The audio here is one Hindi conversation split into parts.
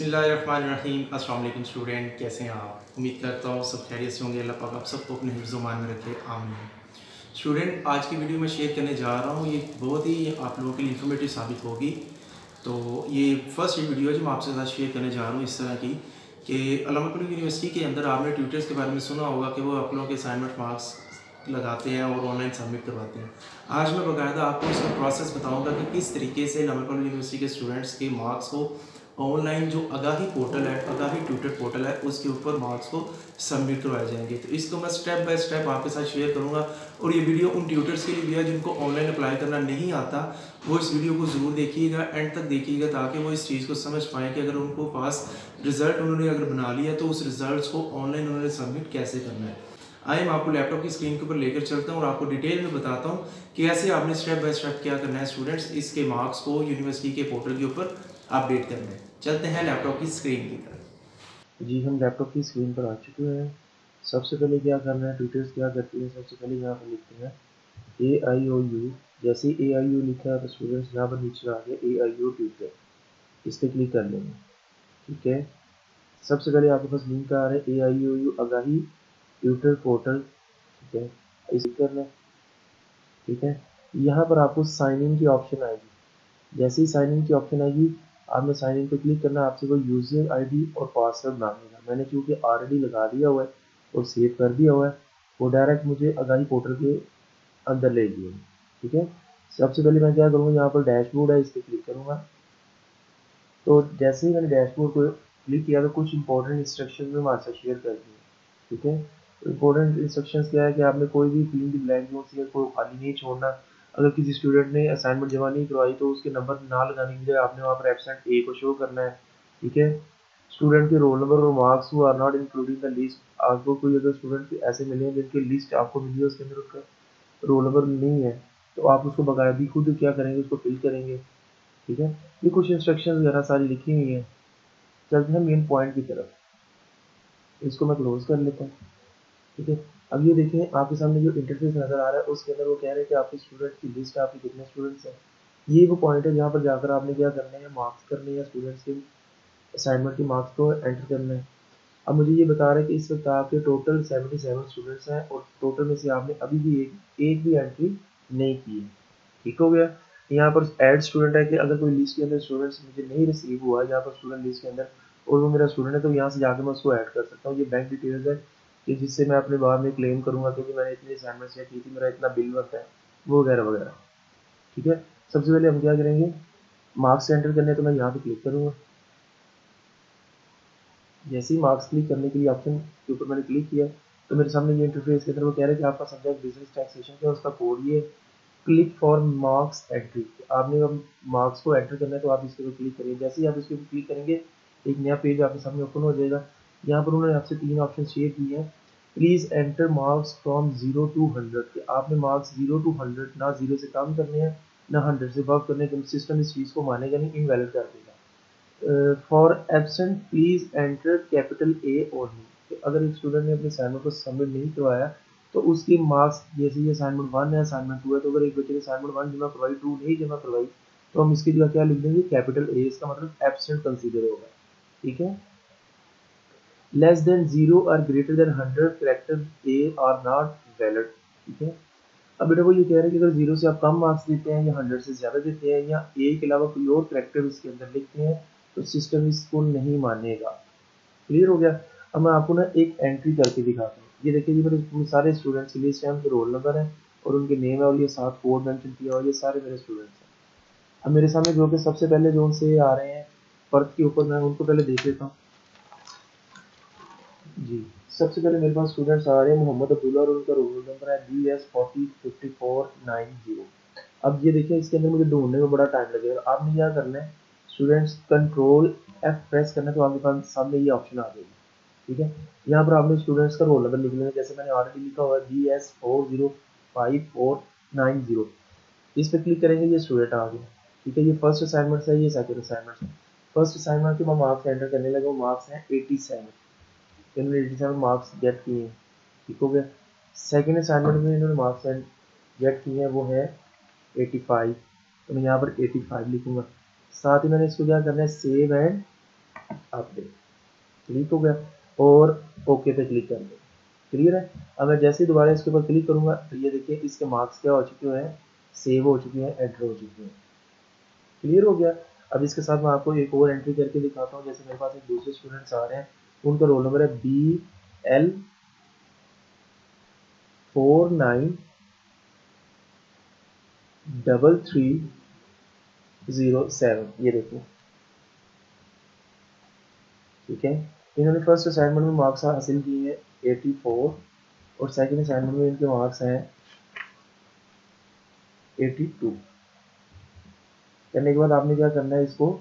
बिस्मिल्लाहिर्रहमानिर्रहीम। अस्सलाम वालेकुम स्टूडेंट, कैसे हैं आप? उम्मीद करता हूँ सब खैरियत से होंगे। अल्लाह पाक आप सबको अपने हिफ्ज़-ओ-मान में रखे, आमीन। स्टूडेंट, आज की वीडियो में शेयर करने जा रहा हूँ, ये बहुत ही आप लोगों के लिए इन्फॉर्मेटिव साबित होगी। तो ये फर्स्ट वीडियो है जो मैं आपके साथ शेयर करने जा रहा हूँ इस तरह की कि अल्लामा कलीम यूनिवर्सिटी के अंदर आपने ट्यूटर्स के बारे में सुना होगा कि वो आप लोगों के असाइनमेंट मार्क्स लगाते हैं और ऑनलाइन सबमिट करवाते हैं। आज मैं बाकायदा आपको इसका प्रोसेस बताऊंगा कि किस तरीके से अल्लामा कलीम यूनिवर्सिटी के स्टूडेंट्स के मार्क्स को ऑनलाइन जो आगाही पोर्टल है, आगाही ट्यूटर पोर्टल है, उसके ऊपर मार्क्स को सबमिट करवाए जाएंगे। तो इसको मैं स्टेप बाय स्टेप आपके साथ शेयर करूंगा और ये वीडियो उन ट्यूटर्स के लिए भी है जिनको ऑनलाइन अप्लाई करना नहीं आता। वो इस वीडियो को ज़रूर देखिएगा, एंड तक देखिएगा, ताकि वो इस चीज़ को समझ पाएँ कि अगर उनको पास रिज़ल्ट उन्होंने अगर बना लिया तो उस रिज़ल्ट को ऑनलाइन उन्होंने सबमिट कैसे करना है। आइए मैं आपको लैपटॉप की स्क्रीन के ऊपर लेकर चलता हूँ और आपको डिटेल में बताता हूँ कि ऐसे आपने स्टेप बाय स्टेप क्या करना है स्टूडेंट्स, इसके मार्क्स को यूनिवर्सिटी के पोर्टल के ऊपर अपडेट करना है। चलते हैं लैपटॉप की स्क्रीन की तरफ। जी, हम लैपटॉप की स्क्रीन पर आ चुके हैं। सबसे पहले क्या करना है, ट्यूटर्स क्या करती है, सबसे पहले यहाँ पर लिखते हैं AIOU। जैसे ही AIU लिखा है तो स्टूडेंट्स यहाँ पर नीचे आ गए AIU ट्यूटर, इस पर क्लिक कर लेंगे। ठीक है, सबसे पहले आपके पास लिंक आ रहा है AIOU आगाही ट्यूटर पोर्टल। ठीक है, इस करना। ठीक है, यहाँ पर आपको साइन इन की ऑप्शन आएगी। जैसे ही साइन इन की ऑप्शन आएगी, आपने साइन इन पे क्लिक करना। आपसे कोई यूजर आईडी और पासवर्ड मांगेगा। मैंने चूंकि ऑलरेडी लगा दिया हुआ है और सेव कर दिया हुआ है, वो डायरेक्ट मुझे आगाही पोर्टल के अंदर ले गया। ठीक है, सबसे पहले मैं क्या करूँगा, यहाँ पर डैशबोर्ड है, इस पर क्लिक करूँगा। तो जैसे ही मैंने डैशबोर्ड को क्लिक किया तो कुछ इंपॉर्टेंट इंस्ट्रक्शन में हमारे साथ शेयर कर दिए। ठीक है, तो इंपॉर्टेंट इंस्ट्रक्शंस क्या है कि आपने कोई भी फिलिंग द ब्लैंक जोन को खाली नहीं छोड़ना। अगर किसी स्टूडेंट ने असाइनमेंट जमा नहीं करवाई तो उसके नंबर ना लगाने के लिए आपने वहाँ पर एब्सेंट ए को शो करना है। ठीक है, स्टूडेंट के रोल नंबर और marks who are not including the list. आपको कोई अगर स्टूडेंट ऐसे मिले हैं जिनकी लिस्ट आपको मिली है, उसके अंदर उसका रोल नंबर नहीं है, तो आप उसको बाकायदगी खुद क्या करेंगे, उसको फिल करेंगे। ठीक है, ये कुछ इंस्ट्रक्शन वगैरह सारी लिखी हुई है। चलते हैं मेन पॉइंट की तरफ। इसको मैं क्लोज कर लेता हूँ। ठीक है, अब ये देखें आपके सामने जो इंटरफेस नज़र आ रहा है उसके अंदर वो कह रहे हैं कि आपके स्टूडेंट की लिस्ट, आपके कितने स्टूडेंट्स हैं। ये वो पॉइंट है जहाँ पर जाकर आपने क्या करना है, मार्क्स करने या स्टूडेंट्स के असाइनमेंट के मार्क्स को एंटर करना है। अब मुझे ये बता रहा है कि इस वक्त आपके टोटल 77 स्टूडेंट्स हैं और टोटल में से आपने अभी भी एक भी एंट्री नहीं की है। ठीक हो गया। यहाँ पर ऐड स्टूडेंट है कि अगर कोई लिस्ट के अंदर स्टूडेंट्स मुझे नहीं रिसीव हुआ यहाँ पर स्टूडेंट लिस्ट के अंदर और वो मेरा स्टूडेंट है, तो यहाँ से जाकर मैं उसको ऐड कर सकता हूँ। ये बैंक डिटेल्स है कि जिससे मैं अपने बाद में क्लेम करूँगा क्योंकि मैंने इतनी असाइनमेंट्स की थी, मेरा इतना बिल बनता है, वो वगैरह वगैरह। ठीक है, सबसे पहले हम क्या करेंगे, मार्क्स एंटर करने तो मैं यहाँ पे क्लिक करूँगा। जैसे ही मार्क्स क्लिक करने के लिए ऑप्शन के ऊपर मैंने क्लिक किया तो मेरे सामने ये इंटरफेस के अंदर वो कह रहा है कि आपका सब्जेक्ट बिजनेस टैक्सेशन है, उसका कोड ये क्लिक फॉर मार्क्स एंट्री। आपने अब मार्क्स को एंटर करना है तो आप इसके ऊपर क्लिक करिए। जैसे ही आप इसके ऊपर क्लिक करेंगे एक नया पेज आपके सामने ओपन हो जाएगा। यहाँ पर उन्होंने आपसे 3 ऑप्शन शेयर किए हैं। Please enter marks from 0 to 100 कि आपने मार्क्स 0 to 100 ना 0 से कम करने हैं ना 100 से अबव करने हैं। सिस्टम इस चीज़ को मानेगा नहीं, इनवैलिड कर देगा। For absent please enter capital A only. अगर एक स्टूडेंट ने अपने असाइनमेंट को सबमिट नहीं करवाया तो उसकी मार्क्स, जैसे ये असाइनमेंट 1 है, असाइनमेंट 2 है, तो अगर एक बच्चे ने असाइनमेंट 1 जमा करवाई, 2 नहीं जमा करवाई, तो हम इसकी जगह क्या लिख देंगे, कैपिटल ए। इसका मतलब एब्सेंट कंसीडर होगा। ठीक है, लेस देन 0 और greater than 100 character A are not valid. ठीक है, अब बेटा वो ये कह रहे हैं कि अगर 0 से आप कम मार्क्स देते हैं या 100 से ज़्यादा देते हैं या ए के अलावा कोई और कैरेक्टर इसके अंदर लिखते हैं तो सिस्टम इसको नहीं मानेगा। क्लियर हो गया। अब मैं आपको ना एक एंट्री करके दिखाता हूँ। ये देखिए, ये मेरे सारे स्टूडेंट्स की लिस्ट है, उनके रोल नंबर है और उनके नेम है और ये साथ कोड मेंशन किया हुआ है। ये सारे मेरे स्टूडेंट्स हैं। अब मेरे सामने जो कि सबसे पहले जो उनसे आ रहे हैं पर्थ के ऊपर, मैं उनको पहले देख लेता हूँ। जी, सबसे पहले मेरे पास स्टूडेंट्स आ रहे हैं मोहम्मद अब्दुल्ला और उनका रोल नंबर है BS405490। अब ये देखिए, इसके अंदर मुझे ढूंढने में बड़ा टाइम लगेगा। आपने क्या करना है, स्टूडेंट्स कंट्रोल F प्रेस करना है तो आपके पास सामने ये ऑप्शन आ जाएगी। ठीक है, यहाँ पर आपने स्टूडेंट्स का रोल नंबर लिख लेना, जैसे मैंने ऑलरेडी लिखा हुआ है BS405490। इस पर क्लिक करेंगे, ये स्टूडेंट आ गया। ठीक है, ये फर्स्ट असाइनमेंट है, ये सेकंड असाइनमेंट है। फर्स्ट असाइनमेंट के मैं मार्क्स एंटर करने लगा, वो मार्क्स हैं 87। इन्होंने 87 मार्क्स गेट किए हैं। ठीक हो गया। सेकंड असाइनमेंट में इन्होंने मार्क्स गेट किए हैं, वो है 85। तो मैं यहाँ पर 85 लिखूंगा। साथ ही मैंने इसको क्या करना है, सेव एंड अपडेट, क्लिक हो गया और ओके पे क्लिक कर दो। क्लियर है। अब मैं जैसे ही दोबारा इसके ऊपर क्लिक करूंगा तो ये देखिए इसके मार्क्स क्या हो चुके हैं, सेव हो चुके हैं, एंटर हो चुके हैं। क्लियर हो गया। अब इसके साथ मैं आपको एक और एंट्री करके दिखाता हूँ। जैसे मेरे पास एक दूसरे स्टूडेंट्स आ रहे हैं, उनका रोल नंबर है BL493307। ये देखो, ठीक है। इन्होंने फर्स्ट असाइनमेंट में मार्क्स हासिल किए हैं 84 और सेकंड असाइनमेंट में इनके मार्क्स हैं 82। करने के बाद आपने क्या करना है, इसको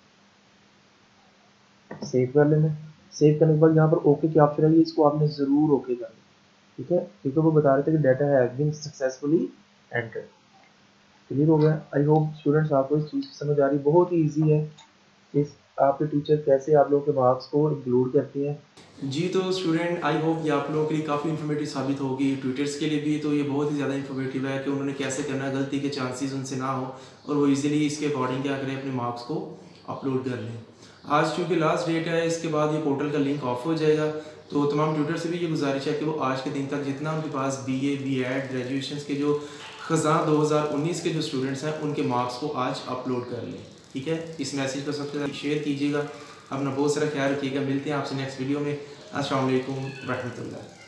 सेव कर लेना। सेव करने के बाद यहाँ पर ओके की ऑप्शन है, इसको आपने ज़रूर ओके करना, ठीक है, क्योंकि वो बता रहे थे कि data has been successfully entered. Clear हो गया। आई होप स्टूडेंट्स आपको इस चीज़ की समझ आ रही। बहुत ही ईजी है इस आपके टीचर कैसे आप लोगों के मार्क्स को इंक्लूड करते हैं। जी तो स्टूडेंट आई होप ये आप लोगों के लिए काफ़ी इन्फॉर्मेटिव साबित होगी। ट्यूटर्स के लिए भी तो ये बहुत ही ज़्यादा इन्फॉर्मेटिव है कि उन्होंने कैसे करना है, गलती के चांसेस उनसे ना हो और वो इजीली इसके अकॉर्डिंग क्या करें, अपने मार्क्स को अपलोड कर लें। आज चूँकि लास्ट डेट है, इसके बाद ये पोर्टल का लिंक ऑफ हो जाएगा। तो तमाम ट्यूटर से भी ये गुजारिश है कि वो आज के दिन तक जितना उनके पास BA BEd ग्रेजुएशन के जो खज़ां 2019 के जो स्टूडेंट्स हैं उनके मार्क्स को आज अपलोड कर लें। ठीक है, इस मैसेज को सबसे ज़्यादा शेयर कीजिएगा। अपना बहुत सारा ख्याल रखिएगा। मिलते हैं आपसे नेक्स्ट वीडियो में। अस्सलाम वालेकुम रहमतुल्लाह।